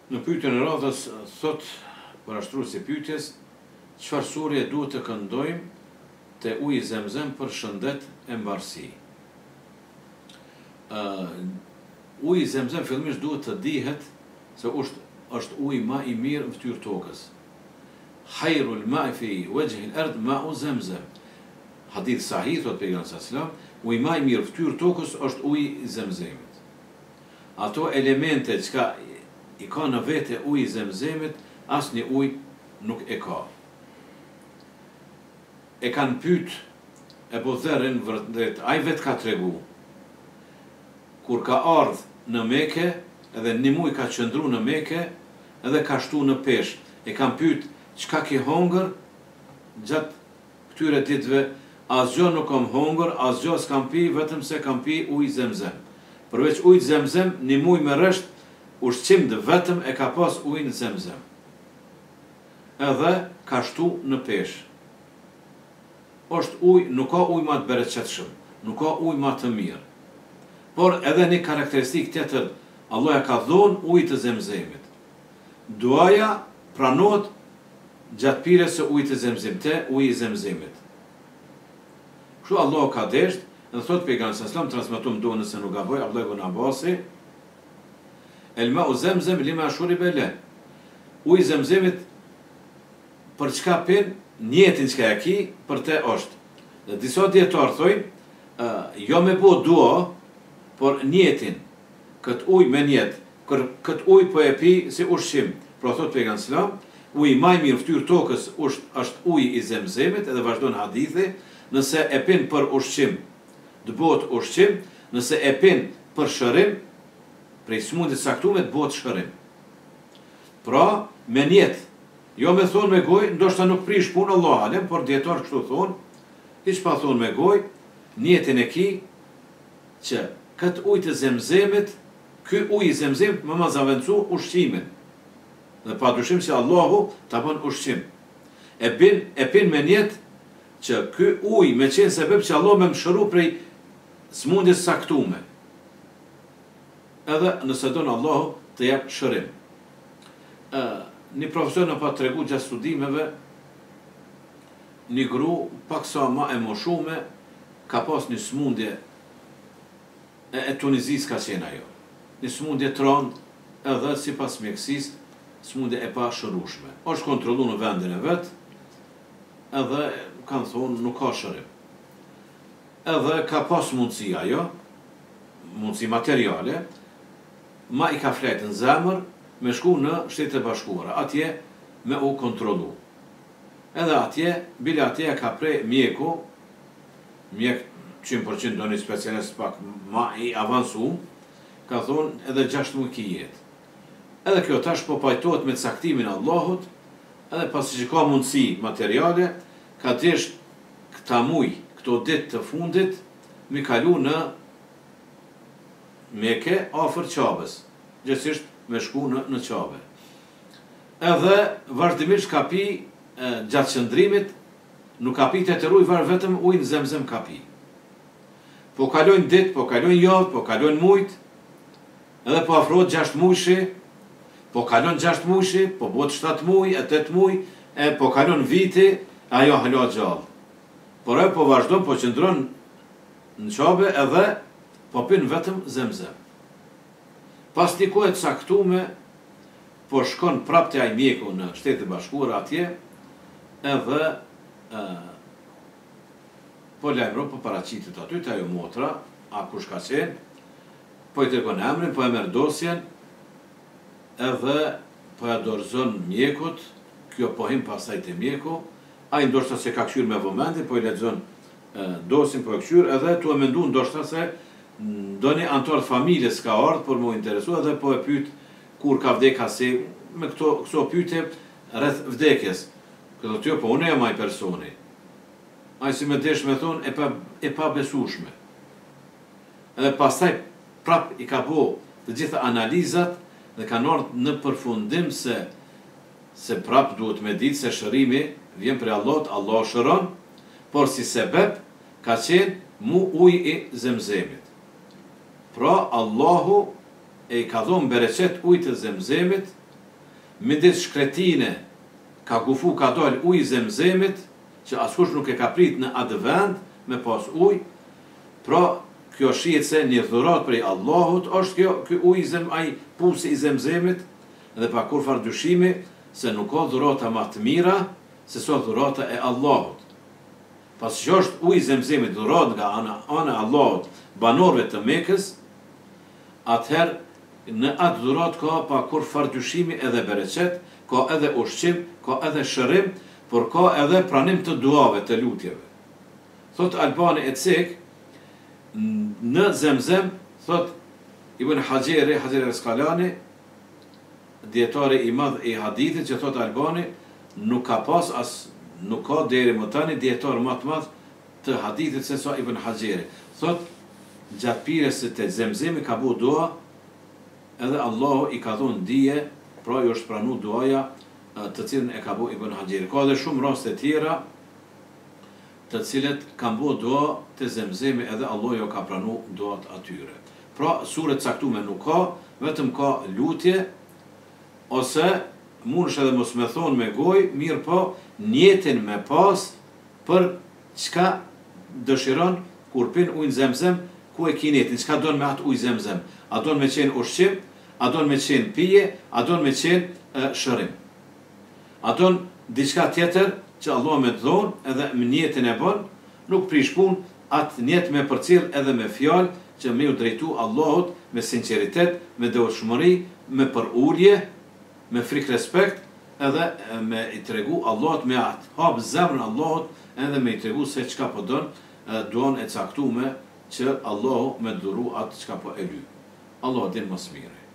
Në pyetjen e radhës thot parashtruesi pyetjes, çfarë surje duhet të këndojmë te uji Zemzem për shëndet e mbarësi? Uji Zemzem fillimisht duhet të dihet se është uji më i mirë në fytyrë tokës. Khairul ma'i fi wajhi al-ard ma'u Zemzem. Hadith sahih thot pejgamberi sallallahu alajhi wasallam, uji më i mirë në fytyrë tokës është uji i Zemzemit. Ato elemente që i ka në vete uji i Zemzemit, asnjë ujë nuk e ka. E kanë pyet Ebu Dherrin vërtet, ai vetë ka tregu. Kur ka ardhur në Mekë, edhe një muaj ka qëndru në Mekë, edhe ka shtu në peshë. E kanë pyet, çka ke hongër gjatë këtyre ditëve? Asgjë nuk kam hongër, asgjë s'kam pi, vetëm se kam pi ujë Zemzem. Përveç ujë Zemzem, një muaj me rresht, ushqim vetëm e ka pas ujin Zemzem. Edhe ka shtu në peshë. Është ujë, nuk ka ujë më të bereqetshëm, nuk ka ujë më të mirë. Por edhe një karakteristikë tjetër, Allah ja ka dhënë ujit të Zemzemit. Duaja pranohet gjatë pirjes së ujit të Zemzemit, te uji i Zemzemit. Kështu Allah ka desht, edhe thot pejgamberi sallallahu alajhi wasallam, transmetuar do nëse nuk gaboj, Abdullah ibn Abbasi, El ma'u Zemzem lima shuriba lahu. Uji i Zemzemit për çka pin, njetin çka ja ki, për te është. Dhe disa dietar thojnë, jo me bo dua, por njetin, këtë ujë me njet, këtë ujë po e pi si ushqim. Pra thot pejgamberi sallallahu alajhi wasallam, uji më i mirë fytyrë tokës është uji i Zemzemit, edhe vazhdon hadithi, nëse e pin për ushqim, të bëhet ushqim, nëse e pin për shërim, prej smundit saktume të bëhet shërim. Pra, me njet, jo me thonë me gojë, ndoshta nuk prish punë Allah alem, por dietar kështu thonë, hiç pa thonë me gojë, njetin e ki, që këtë ujë të Zemzemit, ky ujë i Zemzemit më zaventsu ushqimin. Dhe padyshim se Allahu ta bën ushqim. E pin me njet që ky ujë me qenë sebeb që Allah më mshëru prej smundjes saktume. Edhe nëse donë Allahu të jap shërim. Një profesor në pa tregu gjatë studimeve, një gru paksa ma e moshume ka pas një smundje e Tunizis ka qenë ajo. Një smundje tron edhe si pas mjekësis smundje e pa shërushme. Është kontrolu në vendin e vetë, edhe kanë thonë nuk ka shërim. Edhe ka pas mundësi ajo, mundësi materiale, ma i ka fletë në zemër, me shku në Shtetet e Bashkuara, atje me u kontrolu. Edhe atje, bile atje ka prej mjeku, mjek 100% do një specialist pak ma i avansum, ka thonë edhe 6 muaj ki jetë. Edhe kjo tash po pajtohet me caktimin Allahut, edhe pasi që ka mundësi materiale, ka desh këta muj, këto ditë të fundit, mi kalu në Mekë afër Qabës, gjithsesht me shku në Qabe. Edhe vazhdimisht ka pi gjatë qëndrimit, nuk ka pi të ujë varë, vetëm ujë në Zemzem ka pi. Po kalojnë ditë, po kalojnë javë, po kalojnë mujtë, edhe po afrohet 6 mujshi, po kalon 6 mujshi, po bot 7 muj, 8 muj, po kalon viti, ajo halo gjallë. Por e po vazhdon, po qëndron në Qabe edhe po pin vetëm Zemzem. Pas një kohë të saktume, po shkon prap të aj mjeku në Shtetet e Bashkuara atje, edhe po lajmëro, po paraqitet aty të ajo motra, a kush ka qenë, po i tregon emrin, po e merr dosjen, edhe po ja dorëzon mjekut, kjo po him pasaj të mjeku, a i ndoshta se ka këshyr me vëmendje, po i lexon dosjen, po e këshyr, edhe tu e mendu ndoshta se do një antar familjes ka ardhë për mu interesu, edhe po e pyet kur ka vdeka si, me këto pyetje rreth vdekjes. Këto tjo, po unë jam ai personi. Ai si me desh me thonë, e pa besueshme. Edhe pastaj prap i ka bo të gjitha analizat dhe ka ardhur në përfundim se prap duhet me ditë se shërimi vjen prej Allahut, Allah shëron, por si sebeb ka qenë mu uji i Zemzemit. Pra Allahu e ka dhënë bereqet ujit të Zemzemit midis shkretine ka kufu, ka dal ujë Zemzemit, që askush nuk e ka prit në atë vend me pas ujë. Pra, kjo shihet se një dhurat prej Allahut është ky ujë ai pusi i Zemzemit, dhe pa kur far dyshimi se nuk ka dhurata më të mira se sa dhurata e Allahut. Pas që është ujë Zemzemit dhurat nga ana e Allahut banorëve të Mekës, atëherë në atë dhurat ka pa kur far dyshimi edhe bereqet, ka edhe ushqim, ka edhe shërim, por ka edhe pranim të duave, të lutjeve. Thot Albani e Cek, në Zemzem, thot Ibn Hajeri Asqalani, djetari i madh i hadithit, që thot Albani, nuk ka deri më tani djetar më të madh të hadithit se sa Ibn Hajeri. Thot, gjatë pires të Zemzemi ka bu dua, edhe Allahu i ka dhënë dije, pra ju është pranu duaja të cilën e ka bu Ibn Hajeri. Ka edhe shumë raste tjera të cilët kanë bu dua të Zemzemi, edhe Allahu jo ka pranu duat atyre. Pra, suret caktume nuk ka, vetëm ka lutje, ose mundesh edhe mos me thonë me gojë, mirë po, njetin me pas për çka dëshiron kur pin ujin Zemzem, ku e ki njetin, çka don me atë ujë Zemzem. A don me qenë ushqim, a don me qenë pije, a don me qenë shërim. A don diçka tjetër që Allah me të dhonë edhe më njetin e bon, nuk prish pun atë njet me përcjell edhe me fjalë që me u drejtu Allahut me sinceritet, me devotshmëri, me përulje, me frikë respekt, edhe me i tregu Allahut, me atë hap zemrën Allahut, edhe me i tregu se çka po duan e caktume që Allahu me dhuru atë çka po e ly. Allahu din më së miri.